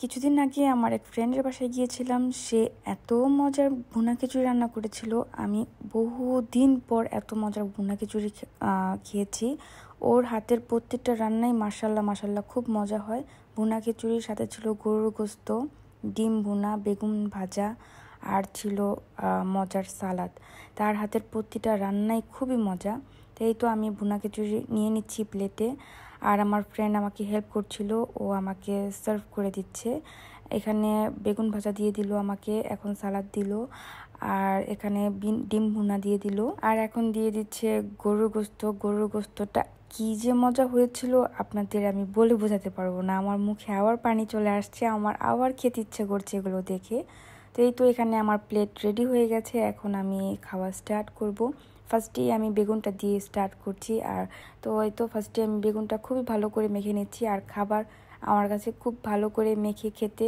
কিছুদিন আগে আমার এক ফ্রেন্ডের বাসায় গিয়েছিলাম। সে এত মজার ভুনা খিচুড়ি রান্না করেছিল, আমি বহুদিন পর এত মজার ভুনা খিচুড়ি খেয়েছি। ওর হাতের প্রত্যেকটা রান্নাই মাশাল্লাহ মাশাল্লাহ খুব মজা হয়। ভুনা খিচুড়ির সাথে ছিল গরুর গোস্ত, ডিম ভুনা, বেগুন ভাজা আর ছিল মজার সালাদ। তার হাতের প্রতিটা রান্নাই খুবই মজা। তাই তো আমি ভুনা খিচুড়ি নিয়ে নিচ্ছি প্লেটে, আর আমার ফ্রেন্ড আমাকে হেল্প করছিল, ও আমাকে সার্ভ করে দিচ্ছে। এখানে বেগুন ভাজা দিয়ে দিল আমাকে, এখন সালাদ দিল, আর এখানে ডিম ভুনা দিয়ে দিল, আর এখন দিয়ে দিচ্ছে গরুর গোস্ত। গরুর গোস্তটা কি যে মজা হয়েছিল আপনাদের আমি বলে বোঝাতে পারবো না। আমার মুখে আবার পানি চলে আসছে, আমার আবার খেতে ইচ্ছে করছে এগুলো দেখে। তো এই তো এখানে আমার প্লেট রেডি হয়ে গেছে, এখন আমি খাওয়া স্টার্ট করব। ফার্স্টেই আমি বেগুনটা দিয়ে স্টার্ট করছি। আর তো এই তো ফার্স্টে আমি বেগুনটা খুবই ভালো করে মেখে নিচ্ছি। আর খাবার আমার কাছে খুব ভালো করে মেখে খেতে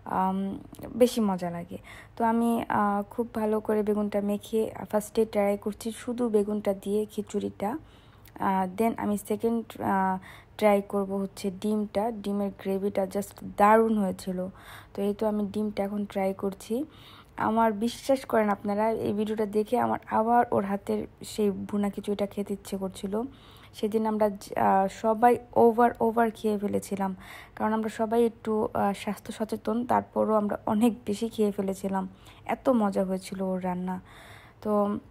বেশি মজা লাগে। তো আমি খুব ভালো করে বেগুনটা মেখে ফার্স্টে ট্রাই করছি শুধু বেগুনটা দিয়ে খিচুড়িটা। দেন আমি সেকেন্ড ট্রাই করব হচ্ছে ডিমটা। ডিমের গ্রেভিটা জাস্ট দারুণ হয়েছিল। তো এই তো আমি ডিমটা এখন ট্রাই করছি। আমার বিশ্বাস করেন আপনারা, এই ভিডিওটা দেখে আমার আবার ওর হাতের সেই ভুনা খিচুড়িটা খেতে ইচ্ছে করছিল। সেদিন আমরা সবাই ওভার খেয়ে ফেলেছিলাম, কারণ আমরা সবাই একটু স্বাস্থ্য সচেতন, তারপরও আমরা অনেক বেশি খেয়ে ফেলেছিলাম। এত মজা হয়েছিল ওর রান্না। তো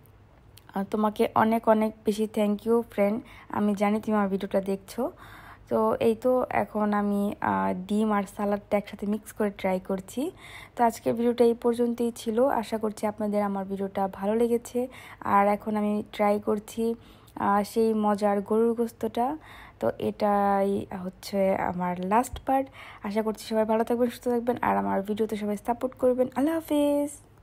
তোমাকে অনেক অনেক বেশি থ্যাংক ইউ ফ্রেন্ড, আমি জানি তুমি আমার ভিডিওটা দেখছো। তো এই তো এখন আমি ডিম আর সালাডটা একসাথে মিক্স করে ট্রাই করছি। তো আজকের ভিডিওটা এই পর্যন্তই ছিল, আশা করছি আপনাদের আমার ভিডিওটা ভালো লেগেছে। আর এখন আমি ট্রাই করছি সেই মজার গরুর গোস্তটা। তো এটাই হচ্ছে আমার লাস্ট পার্ট। আশা করছি সবাই ভালো থাকবেন, সুস্থ থাকবেন, আর আমার ভিডিওতে সবাই সাপোর্ট করবেন। আল্লাহ হাফেজ।